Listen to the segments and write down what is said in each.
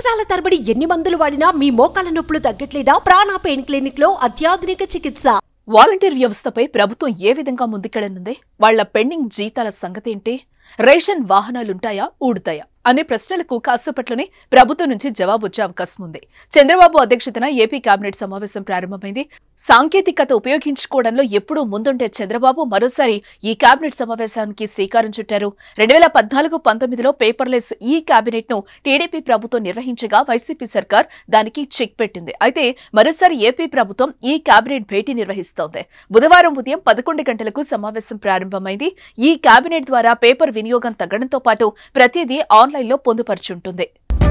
సంవత్సరాల తరబడి ఎన్ని మందులు వాడినా మీ మోకాల నొప్పులు తగ్గట్లేదా? ప్రాణ పెయిన్ క్లినిక్ లో అత్యాధునిక చికిత్స. వాలంటీర్ వ్యవస్థపై ప్రభుత్వం ఏ విధంగా ముందుకెళ్లనుంది? వాళ్ల పెండింగ్ జీతాల సంగతేంటి? రేషన్ వాహనాలుంటాయా, ఊడుతాయా అనే ప్రశ్నలకు కాసేపట్లోనే ప్రభుత్వం నుంచి జవాబు వచ్చే అవకాశం ఉంది. చంద్రబాబు అధ్యక్షతన ఏపీ కేబినెట్ సమావేశం ప్రారంభమైంది. సాంకేతికత ఉపయోగించుకోవడంలో ఎప్పుడూ ముందుండే చంద్రబాబు మరోసారి ఈ కేబినెట్ సమావేశానికి శ్రీకారం చుట్టారు. 2014-19లో పేపర్లెస్ ఈ కేబినెట్ ను టీడీపీ ప్రభుత్వం నిర్వహించగా వైసీపీ సర్కార్ దానికి చెక్ పెట్టింది. అయితే మరోసారి ఏపీ ప్రభుత్వం ఈ కేబినెట్ భేటీ నిర్వహిస్తోంది. బుధవారం ఉదయం 11 గంటలకు సమావేశం ప్రారంభమైంది. ఈ కేబినెట్ ద్వారా పేపర్ వినియోగం తగ్గడంతో పాటు ప్రతిదీ ఆన్లైన్లో పొందుపర్చుంటుంది.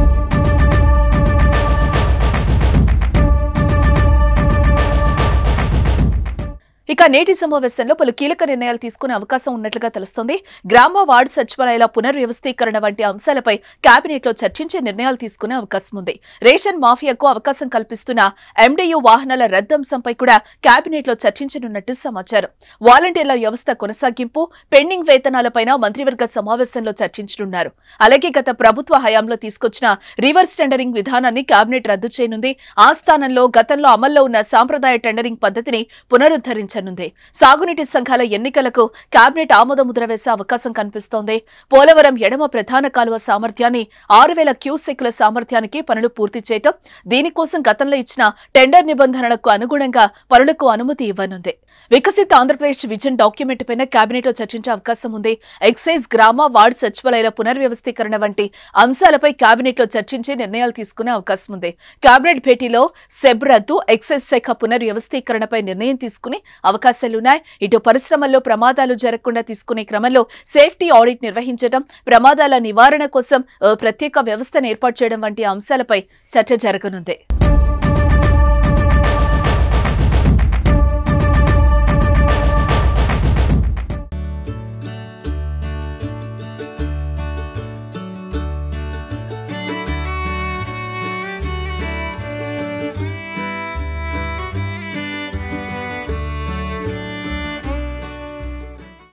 ఇక నేటి సమావేశంలో పలు కీలక నిర్ణయాలు తీసుకునే అవకాశం ఉన్నట్లుగా తెలుస్తోంది. గ్రామ వార్డు సచివాలయాల పునర్వ్యవస్థీకరణ వంటి అంశాలపై కేబినెట్ లో చర్చించే నిర్ణయాలు తీసుకునే అవకాశం ఉంది. రేషన్ మాఫియాకు అవకాశం కల్పిస్తున్న ఎండియు వాహనాల రద్దు అంశంపై కూడా కేబినెట్ లో చర్చించనున్నట్టు సమాచారం. వాలంటీర్ల వ్యవస్థ కొనసాగింపు, పెండింగ్ వేతనాలపైన మంత్రివర్గ సమావేశంలో చర్చించనున్నారు. అలాగే గత ప్రభుత్వ హయాంలో తీసుకొచ్చిన రివర్స్ టెండరింగ్ విధానాన్ని కేబినెట్ రద్దు చేయనుంది. ఆ స్థానంలో గతంలో అమల్లో ఉన్న సాంప్రదాయ టెండరింగ్ పద్ధతిని పునరుద్ధరించారు. సాగునీటి సంఘాల ఎన్నికలకు కేబినెట్ ఆమోదముద్ర వేసే అవకాశం కనిపిస్తోంది. పోలవరం ఎడమ ప్రధాన కాలువ సామర్థ్యాన్ని 6000 క్యూసెక్కుల సామర్థ్యానికి పనులు పూర్తి చేయటం, దీనికోసం గతంలో ఇచ్చిన టెండర్ నిబంధనలకు అనుగుణంగా పనులకు అనుమతి ఇవ్వనుంది. వికసిత ఆంధ్రప్రదేశ్ విజన్ డాక్యుమెంట్ పైన కేబినెట్ లో చర్చించే అవకాశం ఉంది. ఎక్సైజ్, గ్రామ వార్డు సచివాలయాల పునర్వ్యవస్థీకరణ వంటి అంశాలపై కేబినెట్ లో చర్చించి నిర్ణయాలు తీసుకునే అవకాశం ఉంది. కేబినెట్ భేటీలో సెబ్ రద్దు, ఎక్సైజ్ శాఖ పునర్వ్యవస్థీకరణపై నిర్ణయం తీసుకుని అవకాశాలున్నాయి. ఇటు పరిశ్రమల్లో ప్రమాదాలు జరగకుండా తీసుకునే క్రమంలో సేఫ్టీ ఆడిట్ నిర్వహించడం, ప్రమాదాల నివారణ కోసం ప్రత్యేక వ్యవస్థను ఏర్పాటు చేయడం వంటి అంశాలపై చర్చ జరగనుంది.